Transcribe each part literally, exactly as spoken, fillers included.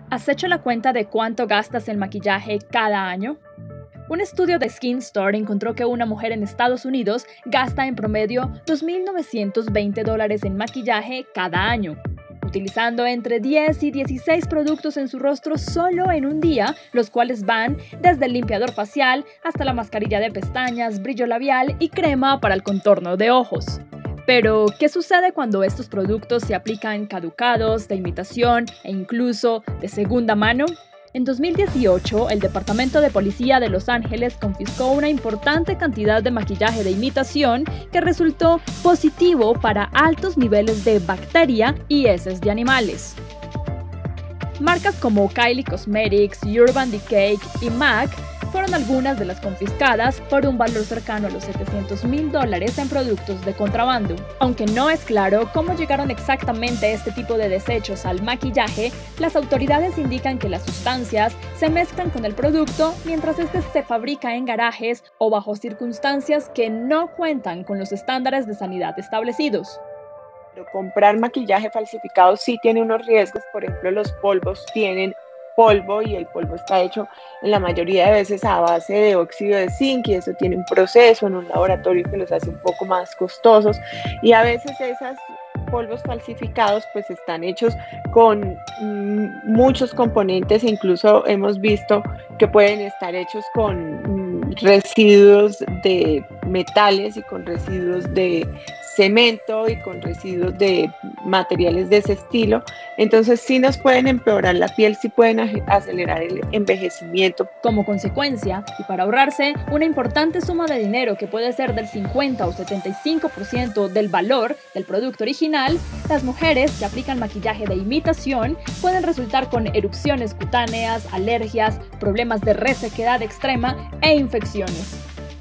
¿Has hecho la cuenta de cuánto gastas en maquillaje cada año? Un estudio de Skin Store encontró que una mujer en Estados Unidos gasta en promedio dos mil novecientos veinte dólares en maquillaje cada año, utilizando entre diez y dieciséis productos en su rostro solo en un día, los cuales van desde el limpiador facial hasta la mascarilla de pestañas, brillo labial y crema para el contorno de ojos. Pero, ¿qué sucede cuando estos productos se aplican caducados, de imitación e incluso de segunda mano? En dos mil dieciocho, el Departamento de Policía de Los Ángeles confiscó una importante cantidad de maquillaje de imitación que resultó positivo para altos niveles de bacteria y heces de animales. Marcas como Kylie Cosmetics, Urban Decay y M A C fueron algunas de las confiscadas por un valor cercano a los setecientos mil dólares en productos de contrabando. Aunque no es claro cómo llegaron exactamente este tipo de desechos al maquillaje, las autoridades indican que las sustancias se mezclan con el producto mientras este se fabrica en garajes o bajo circunstancias que no cuentan con los estándares de sanidad establecidos. Pero comprar maquillaje falsificado sí tiene unos riesgos. Por ejemplo, los polvos tienen polvo y el polvo está hecho en la mayoría de veces a base de óxido de zinc y eso tiene un proceso en un laboratorio que los hace un poco más costosos, y a veces esos polvos falsificados pues están hechos con mm, muchos componentes e incluso hemos visto que pueden estar hechos con mm, residuos de metales y con residuos de cemento y con residuos de materiales de ese estilo. Entonces sí nos pueden empeorar la piel, sí pueden acelerar el envejecimiento. Como consecuencia, y para ahorrarse una importante suma de dinero que puede ser del cincuenta o setenta y cinco por ciento del valor del producto original, las mujeres que aplican maquillaje de imitación pueden resultar con erupciones cutáneas, alergias, problemas de resequedad extrema e infecciones.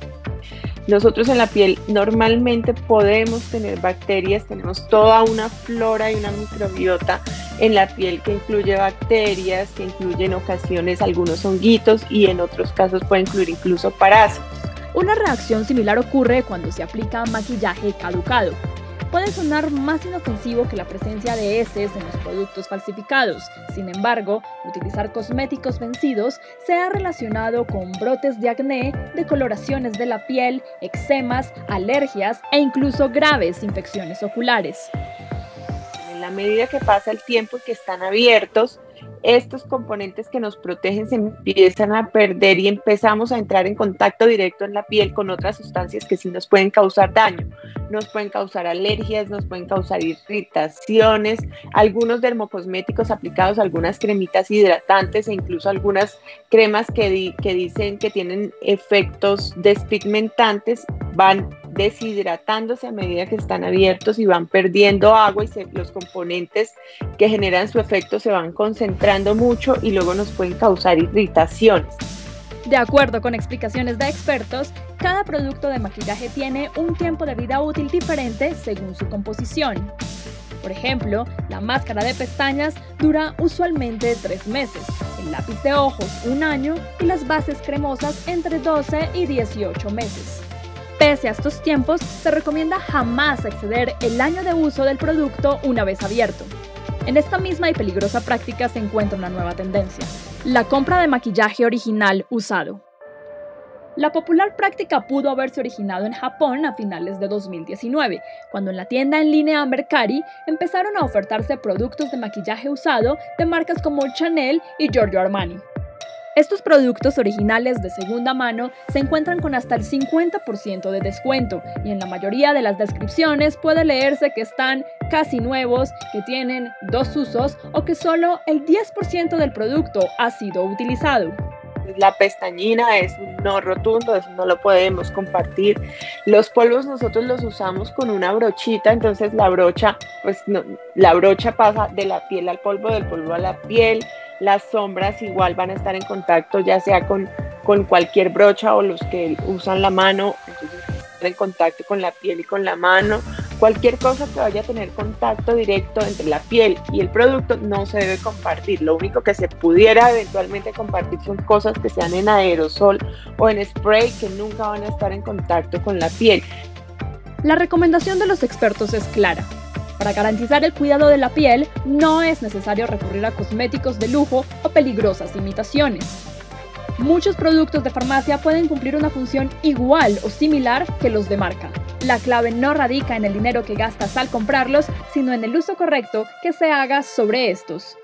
Nosotros en la piel normalmente podemos tener bacterias, tenemos toda una flora y una microbiota en la piel que incluye bacterias, que incluye en ocasiones algunos honguitos y en otros casos puede incluir incluso parásitos. Una reacción similar ocurre cuando se aplica maquillaje caducado. Puede sonar más inofensivo que la presencia de heces en los productos falsificados. Sin embargo, utilizar cosméticos vencidos se ha relacionado con brotes de acné, decoloraciones de la piel, eczemas, alergias e incluso graves infecciones oculares. En la medida que pasa el tiempo y que están abiertos, estos componentes que nos protegen se empiezan a perder y empezamos a entrar en contacto directo en la piel con otras sustancias que sí nos pueden causar daño. Nos pueden causar alergias, nos pueden causar irritaciones, algunos dermocosméticos aplicados, algunas cremitas hidratantes e incluso algunas cremas que, di, que dicen que tienen efectos despigmentantes van deshidratándose a medida que están abiertos y van perdiendo agua y se, los componentes que generan su efecto se van concentrando mucho y luego nos pueden causar irritaciones. De acuerdo con explicaciones de expertos, cada producto de maquillaje tiene un tiempo de vida útil diferente según su composición. Por ejemplo, la máscara de pestañas dura usualmente tres meses, el lápiz de ojos un año y las bases cremosas entre doce y dieciocho meses. Pese a estos tiempos, se recomienda jamás exceder el año de uso del producto una vez abierto. En esta misma y peligrosa práctica se encuentra una nueva tendencia: la compra de maquillaje original usado. La popular práctica pudo haberse originado en Japón a finales de dos mil diecinueve, cuando en la tienda en línea Mercari empezaron a ofertarse productos de maquillaje usado de marcas como Chanel y Giorgio Armani. Estos productos originales de segunda mano se encuentran con hasta el cincuenta por ciento de descuento y en la mayoría de las descripciones puede leerse que están casi nuevos, que tienen dos usos o que solo el diez por ciento del producto ha sido utilizado. La pestañina es un no rotundo, eso no lo podemos compartir. Los polvos nosotros los usamos con una brochita, entonces la brocha, pues no, la brocha pasa de la piel al polvo, del polvo a la piel. Las sombras igual van a estar en contacto ya sea con, con cualquier brocha o los que usan la mano, entonces en contacto con la piel y con la mano. Cualquier cosa que vaya a tener contacto directo entre la piel y el producto no se debe compartir. Lo único que se pudiera eventualmente compartir son cosas que sean en aerosol o en spray que nunca van a estar en contacto con la piel. La recomendación de los expertos es clara: Para garantizar el cuidado de la piel, no es necesario recurrir a cosméticos de lujo o peligrosas imitaciones. Muchos productos de farmacia pueden cumplir una función igual o similar que los de marca. La clave no radica en el dinero que gastas al comprarlos, sino en el uso correcto que se haga sobre estos.